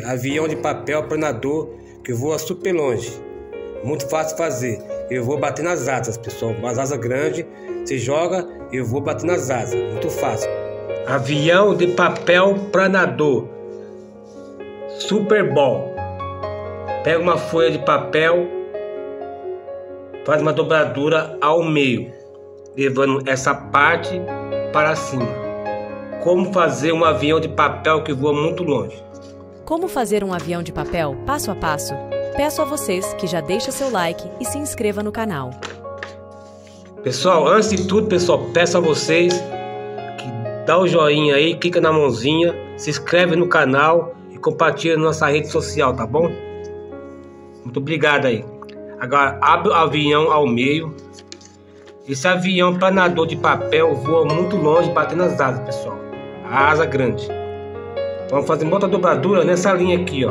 avião de papel planador que voa super longe. Muito fácil fazer. Eu vou bater nas asas, pessoal. Umas asas grandes, você joga, eu vou bater nas asas. Muito fácil. Avião de papel planador Super Ball. Pega uma folha de papel, faz uma dobradura ao meio, levando essa parte para cima. Como fazer um avião de papel que voa muito longe. Como fazer um avião de papel passo a passo? Peço a vocês que já deixem seu like e se inscreva no canal. Pessoal, antes de tudo, pessoal, peço a vocês que dá o joinha aí, clica na mãozinha, se inscreve no canal e compartilha na nossa rede social, tá bom? Muito obrigado aí. Agora abre o avião ao meio. Esse avião planador de papel voa muito longe, batendo nas asas, pessoal. A asa grande. Vamos fazer uma outra dobradura nessa linha aqui, ó.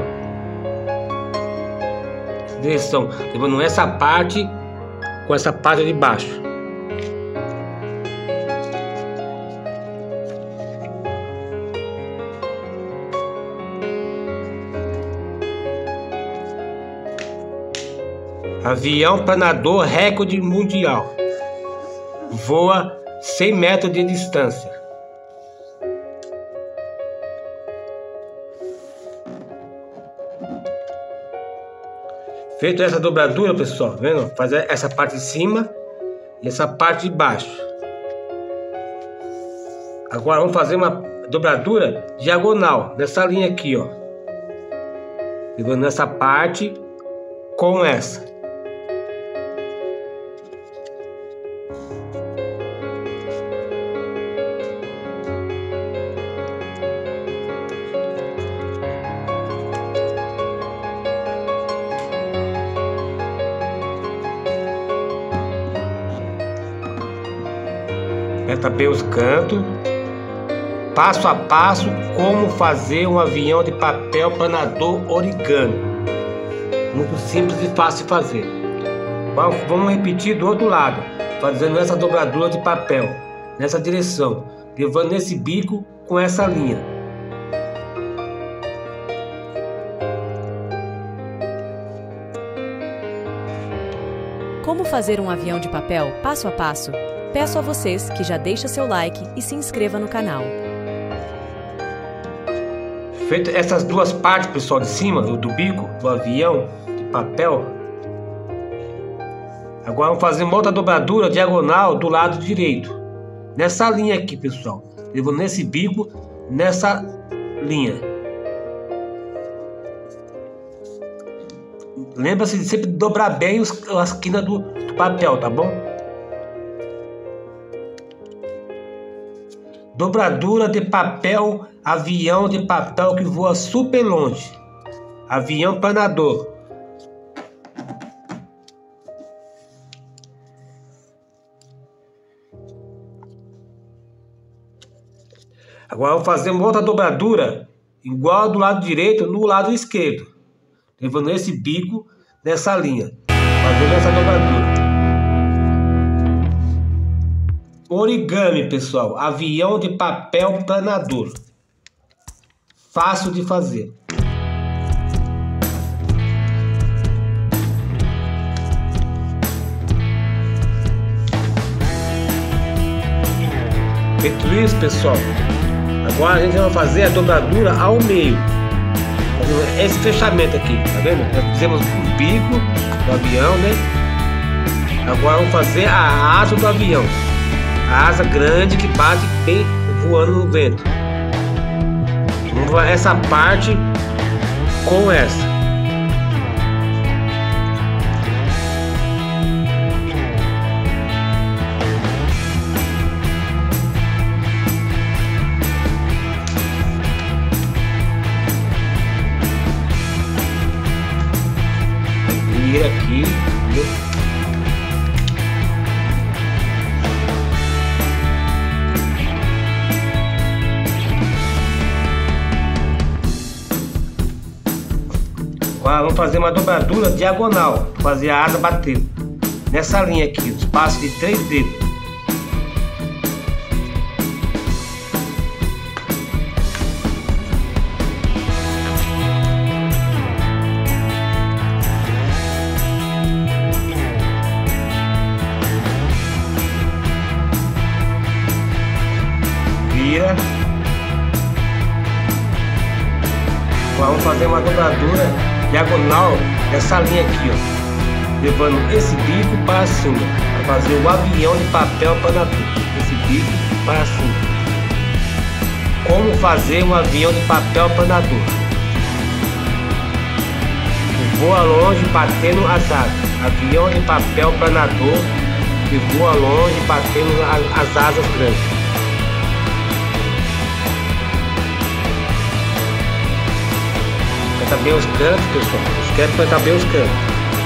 Direção, levando essa parte com essa parte de baixo. Avião planador recorde mundial. Voa 100 metros de distância. Feito essa dobradura, pessoal, vendo? Fazer essa parte de cima e essa parte de baixo. Agora vamos fazer uma dobradura diagonal nessa linha aqui, ó. Levando essa parte com essa. Aperta bem os cantos. Passo a passo como fazer um avião de papel planador origami. Muito simples e fácil de fazer. Vamos repetir do outro lado, fazendo essa dobradura de papel nessa direção, levando esse bico com essa linha. Como fazer um avião de papel passo a passo? Peço a vocês que já deixem seu like e se inscreva no canal. Feito essas duas partes, pessoal, de cima do bico do avião de papel, agora vamos fazer uma outra dobradura diagonal do lado direito, nessa linha aqui, pessoal, levando nesse bico, nessa linha. Lembra-se de sempre dobrar bem a esquina do papel, tá bom? Dobradura de papel, avião de papel que voa super longe. Avião planador. Agora vamos fazer uma outra dobradura igual do lado direito no lado esquerdo, levando esse bico nessa linha, fazendo essa dobradura. Origami, pessoal, avião de papel planador. Fácil de fazer. Feito isso, pessoal, agora a gente vai fazer a dobradura ao meio. Esse fechamento aqui, tá vendo? Já fizemos o bico do avião, né? Agora vamos fazer a asa do avião. A asa grande que bate bem voando no vento. Vamos essa parte com essa. Vira aqui, viu? Agora vamos fazer uma dobradura diagonal, fazer a asa bater nessa linha aqui, espaço de 3 dedos. Vamos fazer uma dobradura diagonal dessa linha aqui, ó, levando esse bico para cima, para fazer o avião de papel planador. Esse bico para cima. Como fazer um avião de papel planador? Voa longe batendo as asas. Avião de papel planador que voa longe batendo as asas grandes. Aperta bem os cantos, pessoal. Esquece de apertar bem os cantos.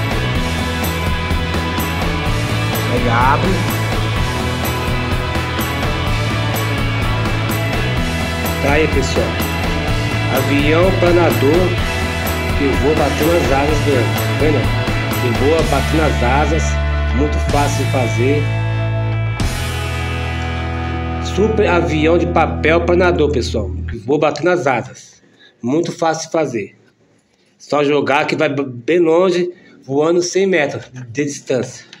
Aí abre. Tá aí, pessoal. Avião planador que voa batendo as asas grandes. Tá vendo? Que voa batendo as asas. Muito fácil de fazer. Super avião de papel planador, pessoal. Que voa batendo as asas. Muito fácil de fazer. Só jogar que vai bem longe, voando 100 metros de distância.